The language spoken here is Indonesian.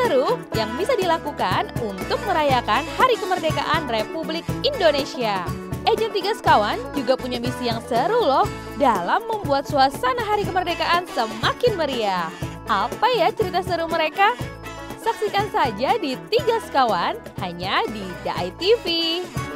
seru yang bisa dilakukan untuk merayakan Hari Kemerdekaan Republik Indonesia. Agent 3 Sekawan juga punya misi yang seru loh dalam membuat suasana Hari Kemerdekaan semakin meriah. Apa ya cerita seru mereka? Saksikan saja di 3 Sekawan hanya di DAAI TV.